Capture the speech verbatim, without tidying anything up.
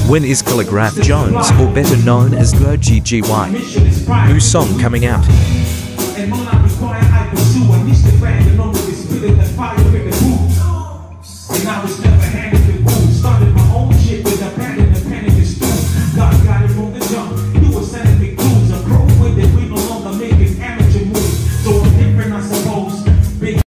When is Khaligraph Jones, or better known as G G G Y, whose song coming out? And all I require, I pursue. I reach the brand, the number is spitting the fire in the booth. And I was never